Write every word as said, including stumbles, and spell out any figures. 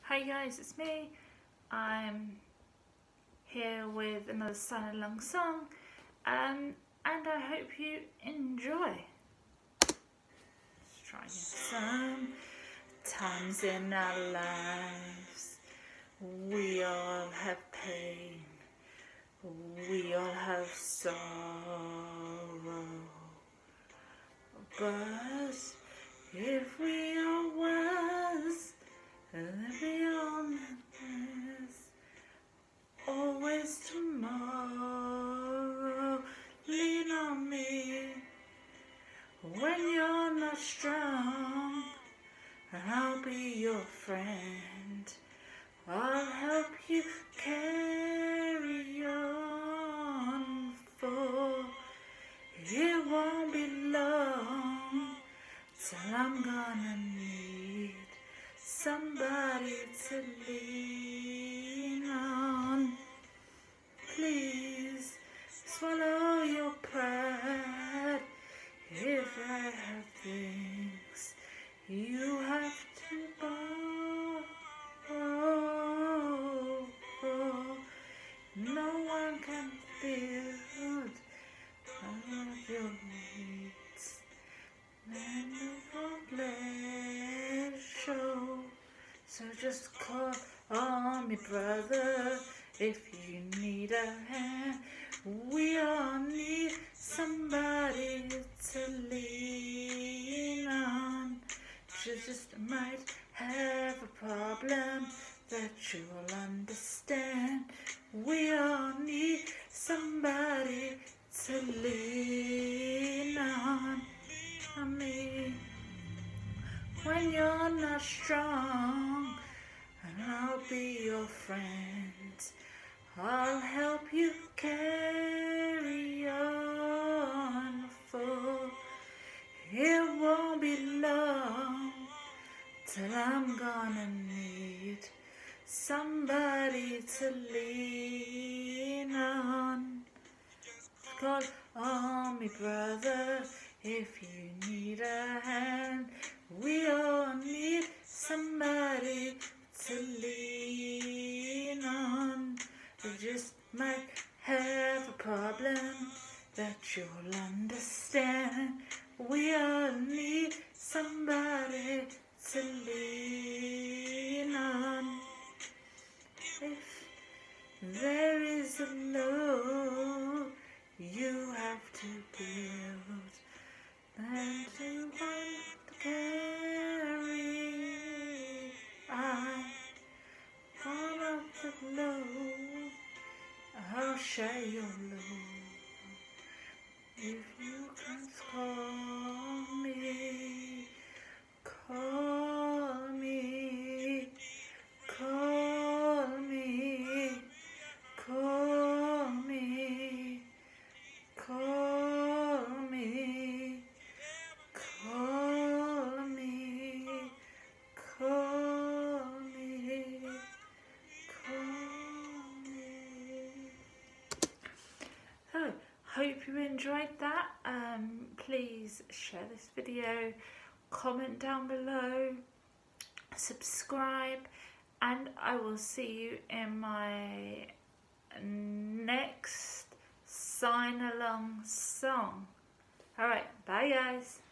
Hi guys, it's me. I'm here with another sign along song, um, and I hope you enjoy. Let's try again. Sometimes in our lives we all have pain, we all have sorrow, but if we are wise, and beyond this, always tomorrow. Lean on me when you're not strong, and I'll be your friend. I'll help you carry on, for it won't be long till I'm gonna need somebody to lean on. Please swallow your pride. If I have things you have to borrow, no one can build all of your needs. And show. So just call on me, brother, if you need a hand. We all need somebody to lean on. You just might have a problem that you'll understand. We all need somebody to lean on. I mean, when you're not strong, and I'll be your friend. I'll help you carry on, for it won't be long till I'm gonna need somebody to lean on. Call on me, brother, if you need a hand. We all need somebody to lean on. You just might have a problem that you'll understand. We all need somebody to lean on. If there is a load you have to build, and to want to carry, I want up the load. I'll share your load. If you can call me, call me, call me, call me, call me, call me, call me, call me. So, hope you enjoyed that. Um, please share this video, comment down below, subscribe, and I will see you in my next sign along song. Alright, bye guys.